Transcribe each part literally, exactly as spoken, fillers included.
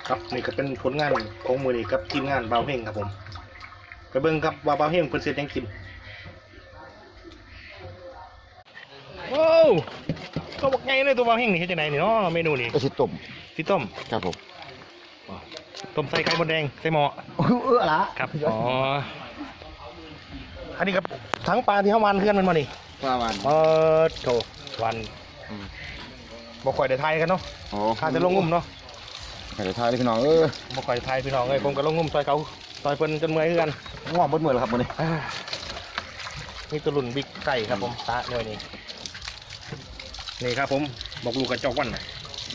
ครับนี่ก็เป็นผลงานของมือนี้กับทีมงานเบาเฮงครับผมไปเบิ่งครับว่าเบาเฮงเพิ่นเสร็จยังกินโอ้ก็บอกไงเลยตัวเบาเฮงนี่เฮ็ดจังไดนี่เนาะเมนูนี้ก็สิต้มสิต้มครับผมต้มใส่ไข่มดแดงใส่หม้อเออละครับอ๋ออันนี้ครับทั้งปลาที่เฮาวันเพื่อนมันมานี่ปลาวันเออโถวันบ่ค่อยได้ทายกันเนาะอ๋อข้าจะลงงุ่มเนาะไข่ทายเลยพี่น้องเออบ่ค่อยทายพี่น้องเอ้ยผมก็ลงงุ่มซอยเขาซอยเพิ่นจนเมื่อยคือกันงอกบดมือแล้วครับมื้อนี้นี่ตัวหลุนบิ๊กไก่ครับผมตาหน่วยนี้นี่ครับผมบอกลูกกระจอกวันนะ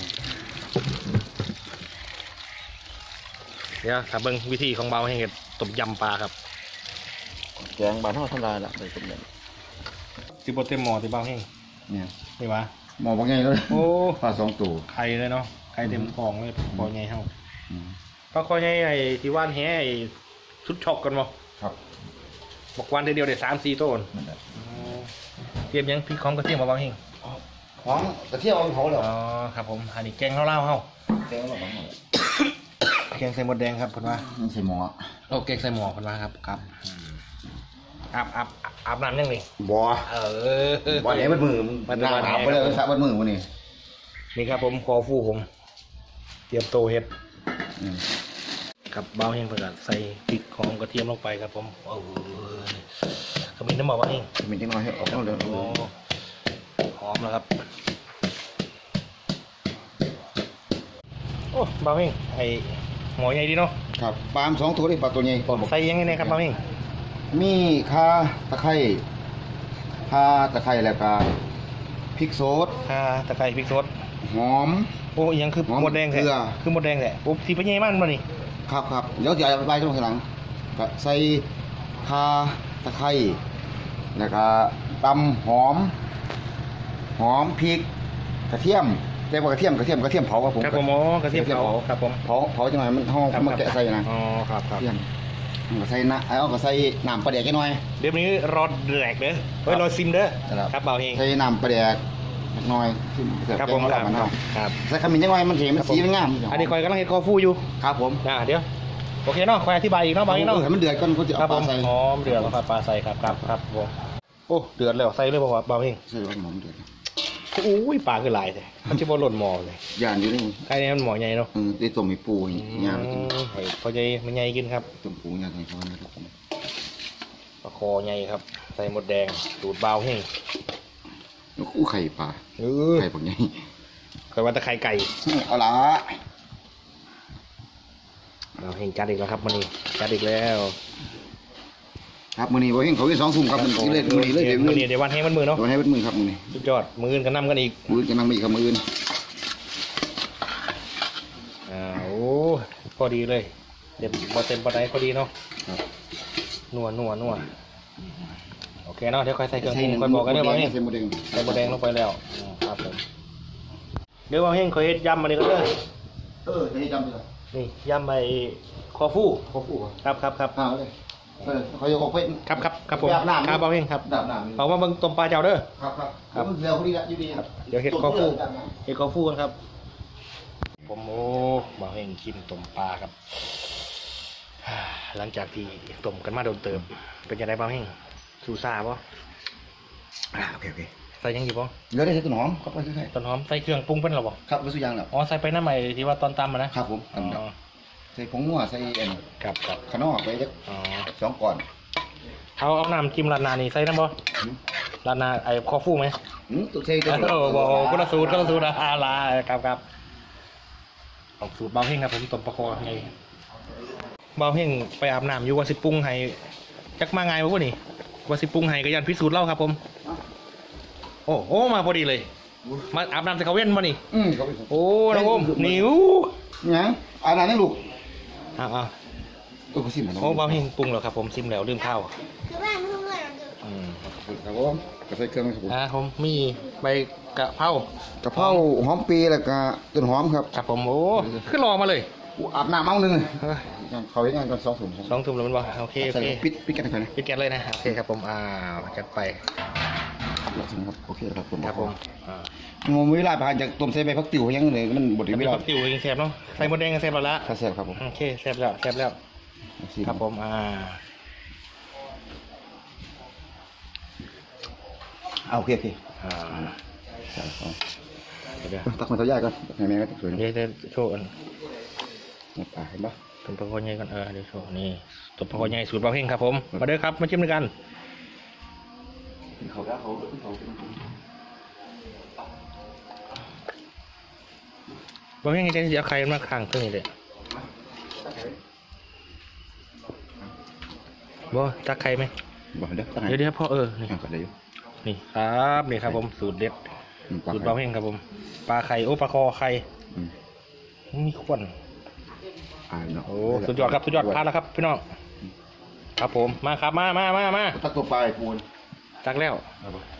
เดี๋ยวถ้าเบิ่งวิธีของเบาให้เห็ดต้มยำปลาครับแกงบานทอดทำลายละไปต้มยสิบเต็มหม้อที่เบาให้ำเนี่ยนี่วะหมอบ่ไงเลยโอ้ปลาสองตัวไข่เลยเนาะไข่เต็มท้องเลยพอใหญ่เฮาอืมปลาคอใหญ่ไอ้ที่ว่านแห่ไอ้ชุดช็อกกันบ่ครับบอกวันเดียวเดี๋ยวสามสี่ต้นนั่นแหละเตรียมยังพริกของกระเทียมมาเบาให้หอมกระเทียมเอาไปเผาแล้วอ๋อครับผมอันนี้แกงข้าวเล่าเฮาแกงแล้วหอมแกงใส่หมดแดงครับเพิ่นว่ามันใส่หม้อโอเคใส่หมอกันมาครับครับอาบอาบอาบน้ำยังนี่บ่เออบ่ไหนบดมือมันหน้าหนาวไปเลยสระบดมือมื้อนี้นี่ครับผมคอฟูผมเตรียมโตเฮ็ดอืมกับเบาเฮงประกาศใส่พริกของกระเทียมลงไปครับผมโอ้โหขมิ้นน้ำมันเบาเฮงมีจังน้อยให้ออกเอาเด้อโอ้หอมแล้วครับโอ้เบาเฮงไอหมอใหญ่ดีเนาะครับปลาสองตัวนี่ปลาตัวใหญ่ใส่ยังไงเนี่ยครับเบาเฮงมีข่าตะไคร้ข่าตะไคร้แล้วก็พริกสดข่าตะไคร้พริกสดหอมโอ้ยังคือหอมหมดแดงแท้เกลือคือหมดแดงแท้โอ้ที่ไปใหญ่มันมานี่ครับครับเดี๋ยวจะเอาไปตรงข้างหลังก็ใส่ข่าตะไคร้แล้วก็ตำหอม หอมพริกกระเทียมเรียกว่ากระเทียมกระเทียมกระเทียมเผาครับผมครับผมอ๋อกระเทียมเผาครับผมเผาเผาจังหน่อยมันหอมมาแกะใส่นะอ๋อครับครับเทียมก็ใส่น้ำเอาก็ใส่น้ำปลาแดกแค่น้อยเดี๋ยวนี้รอแดกเด้อเฮ้ยรอซิมเด้อครับครับเบาเฮงใส่น้ำปลาแดกนิดหน่อยที่เสิร์ฟครับแกผงมมะคละรับมันครัเนาะบครับใส่ขมิ้นจังหน่อยมันเห็นมันสีมันงามอันนี้คอยกำลังเห็นคอฟูอยู่ครับผมอ่าเดี๋ยวโอเคเนาะคอยอธิบายอีกเนาะเบาเฮงเนาะให้มันเดือดก่อนก็จะครัเอาบปผลาม ใส่หอมเดือดแล้วครับปลาใส่ครับครับครับผมโอ้เดือดแล้วใส่เลยบ่ว่าเบาเฮงใส่ว่าหอมเดือดอุ้ยปลาคือหลายเลยมันจะบ่หล่นหม้อเลยย่านอยู่นี่ใครเนี่ยมันหม้อใหญ่เนาะเออได้ต้มมีปูอย่างอืเงี้ยกินมให้พอใจมันใหญ่กินครับต้มปูอย่างไรเขาเนี่ยครับปลาคอใหญ่ครับใส่หมดแดงสูตรเบาเฮงแล้วคู่ไข่ปลาเออไข่ปลาใหญ่คอยว่าแตะไคร้ไก่เอาละเราเห็นจัดอีกแล้วครับมันนี่จัดอีกแล้วครับมื้อนี้บ่เห็นเขาอีกสองทุ่มครับมันเลยมื้อนี้เลยเดี๋ยวมืมื้ออนี้นี้เดี๋ยววันให้มันมือเนาะตัวให้เบิดมือครับมื้อนี้สุดยอดมืออื่นกันนำกันอีกมื้อจะนั่งมาอีกครับมื้ออื่นอ่าโอ้พอดีเลยเดี๋ยวบอเต็มบอได้พอดีเนาะครับนัวนัวนัวโอเคเนาะเดี๋ยวค่อยใส่เครื่องปรุงค่อยบอกกันเด้อว่าเฮงใส่หมูแดงใส่หมดแดงลงไปแล้วอืมครับผมเดี๋ยวว่าเฮงเคยเฮ็ดยำมานี่ก็เด้อเออจะให้จำเลยนี่ยำไอ้คอฟูขอปูคครับครับครับเอาเลยเออเขาจะออกไปครับครับครับผมไปอาบน้ำครับเอาเฮงครับอาบน้ำเอามาเบิ่งต้มปลาเจ้าเด้อครับครับครับเร็วพอดีละอยู่ดีครับเดี๋ยวเฮ็ดคอฟูเฮ็ดคอฟูกันครับ ผมโอ้มาเฮงกินต้มปลาครับ หลังจากที่ต้มกันมาโดนเติมเป็นยังไงบ้างเฮงสูซ่าป่ะอ่าโอเคโอเคใส่ยังอยู่ป่ะเหลือได้ใส่ต้นหอมครับไปใส่ต้นหอมใส่เครื่องปรุงเป็นหรอป่ะครับวัสดุยางแล้วอ๋อใส่ไปน้ำใหม่ที่ว่าตอนตำอะนะครับผมอ๋อใส่ผงนัวใส่อันครับครับขนอไปจักอ๋อสองก่อนเอาเอาน้ำจิ้มราดหนานี่ใส่น้ำบ่ราดหนาไอ้คอฟูไหมอืมตัวใส่ตัวเออบอกกุละสูตรกุละสูตรอาลาครับครับออกสูตรเบาเฮงครับผมต้มปลาคอไงเบาเฮงไปอาบน้ำอยู่ว่าสิปรุงให้จักมาไงวะนี่ว่าสิปรุงให้ก็ยันพิสูจน์เล่าครับผมโอ้โอ้มาพอดีเลย มาอาบน้ำใส่เขาเว้นมานี่อืมเขาไปโอ้น้องอมนิ้วยังอันนั้นนี่ลูกอ่าอ่าตัวก็สิมันโอ้เบาเฮงปรุงแล้วครับผมซิมแล้วลืมข้าวคือบ้านเพื่อนเราคืออืมครับผมก็ใส่เครื่องครับผมอ่าผมมีใบกะเพรากระเพราหอมปีแล้วก็ต้นหอมครับครับผมโอ้ขึ้นรอมาเลยอู้อาบน้ำเมาหนึ่งเฮ้ยเขาเห็นงานกันสองถุงสองทุ่มแล้วมันบอกโอเคโอใส่เคปิดปิดกันไปนะปิดแก๊สเลยนะโอเคครับผมอ้าวจัดไปครับโอเคครับผมครับผมอ่างูเวลาผ่านจากต้มใส่ใบพักติ๋วยังเลยมันบดแต่ไม่ไม่รอต้ดองติวยังแซ่บเนาะใส่หมดแดงก็แซ่บแล้วละถ้าแซ่บครับผมโอเคแซ่บแล้วแซ่บแล้วครับผมอ่าเอาโอเคโอเคอ่าครับผมเดี๋ยวเดี๋ยวตักมันเท่าใหญ่ก่อนแม่ๆก็สวยเดี๋ยวจะโชว์อันนะป่าเห็นปะตุ่มปลาคอใหญ่ก่อนเออเดี๋ยวโชว์นี่ตุ่มปลาคอใหญ่สูตรเบาเฮงครับผมมาเด้อครับมาชิมด้วยกันเขาได้เขาเขาเบาเฮงจะเอาไข่มาข้างตัวนี้เลยบ่ตักไข่ไหมบอกเด้อตั้งไงเดี๋ยวเดี๋ยวพ่อเออนี่อ่ะก็ได้อยู่นี่ครับนี่ครับผมสูตรเด็ดอืมปลาสูตรเบาเฮงครับผมปลาไข่โอ้ปลาคอไข่อืมมีขวนอ่าเนาะโอ้สุดยอดครับสุดยอดพลาดแล้วครับพี่น้องครับผมมาครับมามามามาตักตัวปลายปูนตักแล้วครับผม